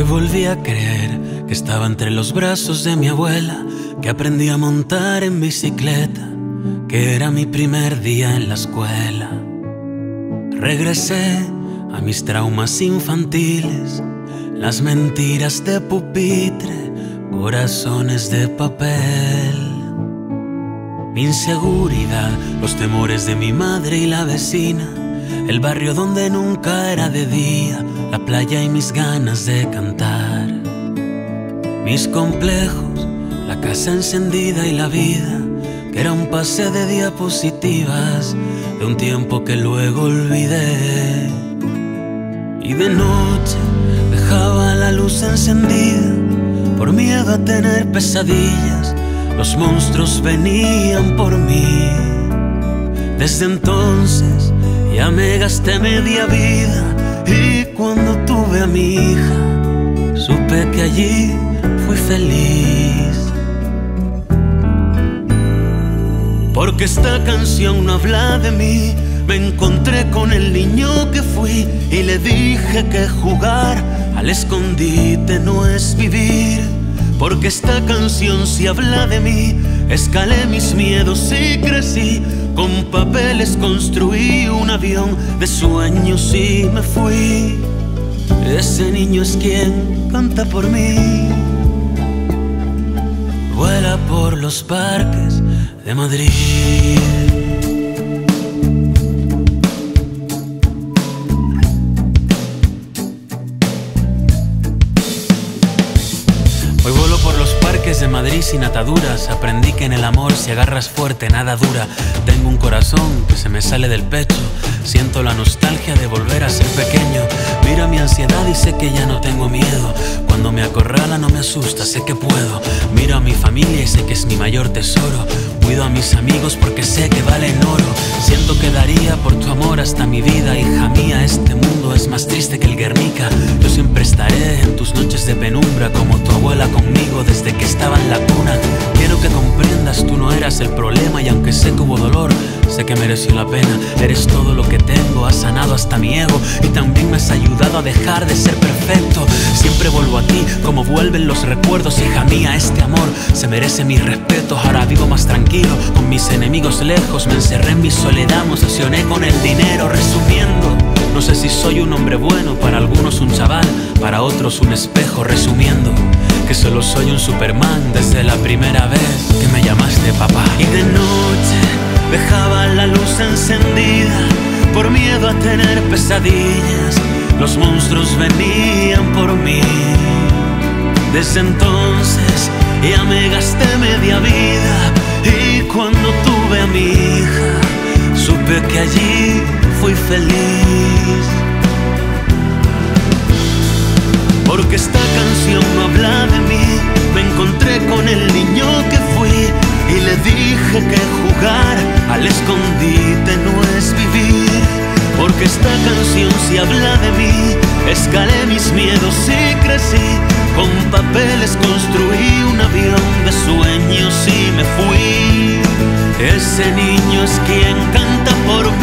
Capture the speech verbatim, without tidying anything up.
volví a creer que estaba entre los brazos de mi abuela, que aprendí a montar en bicicleta, que era mi primer día en la escuela. Regresé a mis traumas infantiles, las mentiras de pupitre, corazones de papel. Mi inseguridad, los temores de mi madre y la vecina, el barrio donde nunca era de día, la playa y mis ganas de cantar. Mis complejos, la casa encendida y la vida, que era un pase de diapositivas de un tiempo que luego olvidé. Y de noche dejaba la luz encendida por miedo a tener pesadillas. Los monstruos venían por mí. Desde entonces ya me gasté media vida, y cuando tuve a mi hija supe que allí fui feliz. Porque esta canción no habla de mí. Me encontré con el niño que fui y le dije que jugar al escondite no es vivir. Porque esta canción sí habla de mí. Escalé mis miedos y crecí. Con papeles construí un avión de sueños y me fui. Ese niño es quien canta por mí. Vuela por los parques de Madrid. Hoy vuelo por los parques de Madrid sin ataduras. Aprendí que en el amor si agarras fuerte nada dura. Tengo un corazón que se me sale del pecho. Siento la nostalgia de volver a ser pequeño. Mira mi ansiedad y sé que ya no tengo miedo. Cuando me acorrala no me asusta, sé que puedo. Miro a mi familia y sé que es mi mayor tesoro. Cuido a mis amigos porque sé que valen oro. Siento que daría por tu amor hasta mi vida. Hija mía, este mundo es más triste que el Guernica. Yo siempre estaré en tus noches de penumbra, como tu abuela conmigo desde que estaba en la cuna. Quiero que comprendas, tú no eras el problema. Y aunque sé que hubo dolor, sé que mereció la pena. Eres todo lo que tengo, has sanado hasta mi ego. Y también me has ayudado a dejar de ser perfecto. Siempre vuelvo a ti como vuelven los recuerdos. Hija mía, este amor se merece mis respetos. Ahora vivo más tranquilo, con mis enemigos lejos. Me encerré en mi soledad, me obsesioné con el dinero. Resumiendo, no sé si soy un hombre bueno. Para algunos un chaval, para otros un espejo. Resumiendo, que solo soy un Superman desde la primera vez que me llamaste papá. Y de noche dejaba la luz encendida por miedo a tener pesadillas. Los monstruos venían por mí. Desde entonces ya me gasté media vida, y cuando tuve a mi hija supe que allí fui feliz. Porque esta canción no habla de mí. Me encontré con el niño que fui y le dije que jugar al escondite no es vivir. Porque esta canción sí habla de mí. Escalé mis miedos y crecí. Con papeles construí un avión de sueños y me fui. Ese niño es quien canta por mí.